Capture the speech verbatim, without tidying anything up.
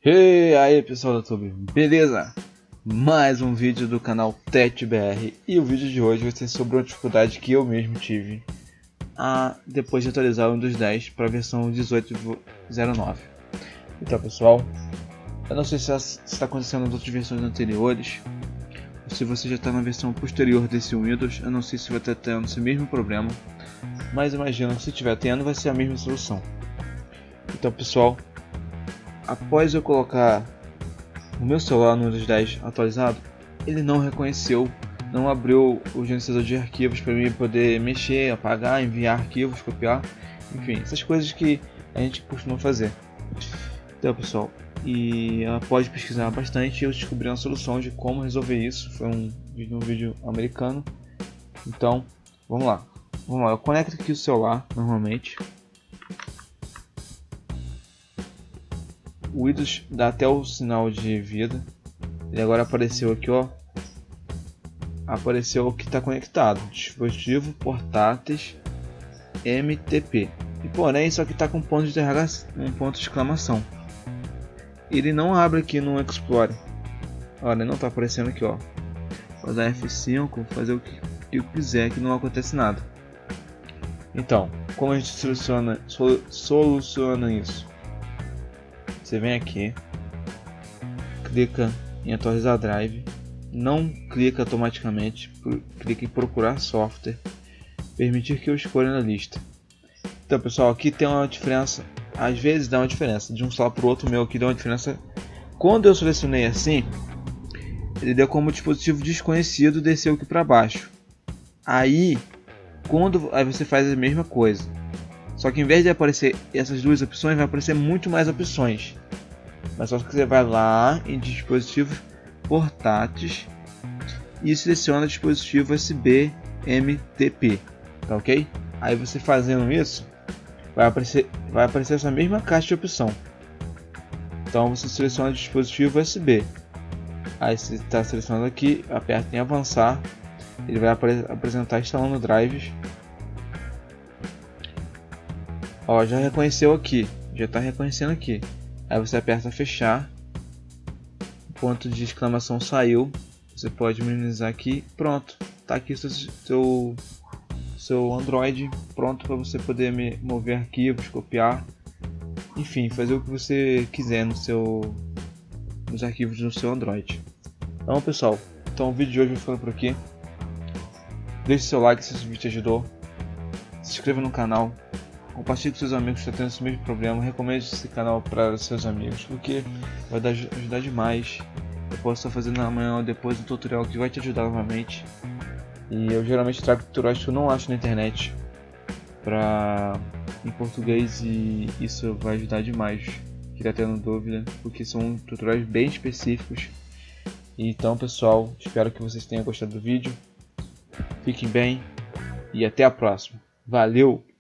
E aí pessoal do YouTube, beleza? Mais um vídeo do canal TechBR e o vídeo de hoje vai ser sobre uma dificuldade que eu mesmo tive a, depois de atualizar o Windows dez para a versão dezoito ponto zero nove. Então pessoal, eu não sei se está acontecendo nas outras versões anteriores ou se você já está na versão posterior desse Windows. Eu não sei se vai estar tendo esse mesmo problema, mas imagino que se estiver tendo vai ser a mesma solução. Então pessoal, após eu colocar o meu celular no Windows dez atualizado, ele não reconheceu, não abriu o gerenciador de arquivos para mim poder mexer, apagar, enviar arquivos, copiar, enfim, essas coisas que a gente costuma fazer. Então pessoal, e após pesquisar bastante, eu descobri uma solução de como resolver isso. Foi um vídeo, um vídeo americano. Então, vamos lá. Vamos lá, eu conecto aqui o celular normalmente. O Windows dá até o sinal de vida. Ele agora apareceu aqui, ó. Apareceu o que está conectado: dispositivo portáteis M T P. E porém, isso aqui está com ponto de interrogação, um ponto de exclamação. Ele não abre aqui no Explorer. Olha, não está aparecendo aqui, ó. Vou dar F cinco, fazer o que eu quiser, que não acontece nada. Então, como a gente soluciona, sol, soluciona isso? Você vem aqui, clica em atualizar drive, não clica automaticamente, clica em procurar software, permitir que eu escolha na lista. Então pessoal, aqui tem uma diferença, às vezes dá uma diferença, de um celular para o outro. Meu aqui deu uma diferença. Quando eu selecionei assim, ele deu como dispositivo desconhecido, desceu aqui para baixo. Aí, quando aí você faz a mesma coisa. Só que em vez de aparecer essas duas opções, vai aparecer muito mais opções. Mas só que você vai lá em dispositivos portáteis e seleciona dispositivo U S B M T P, tá ok? Aí você fazendo isso, vai aparecer, vai aparecer essa mesma caixa de opção. Então você seleciona dispositivo U S B. Aí você está selecionando aqui, aperta em avançar, ele vai apre apresentar instalando drives. Ó, já reconheceu aqui, já está reconhecendo aqui. Aí você aperta fechar, o ponto de exclamação saiu. Você pode minimizar aqui, pronto, tá aqui seu seu, seu Android pronto para você poder me mover arquivos, copiar, enfim, fazer o que você quiser no seu, nos arquivos do seu Android. Então pessoal, então o vídeo de hoje vai ficando por aqui. Deixe seu like se esse vídeo te ajudou, se inscreva no canal. Compartilhe com seus amigos que estão tendo esse mesmo problema. Recomende esse canal para seus amigos, porque vai dar, ajudar demais. Eu posso estar fazendo amanhã ou depois um tutorial que vai te ajudar novamente. E eu geralmente trago tutoriais que eu não acho na internet pra, em português, e isso vai ajudar demais quem está tendo dúvida, porque são tutoriais bem específicos. Então pessoal, espero que vocês tenham gostado do vídeo. Fiquem bem e até a próxima. Valeu!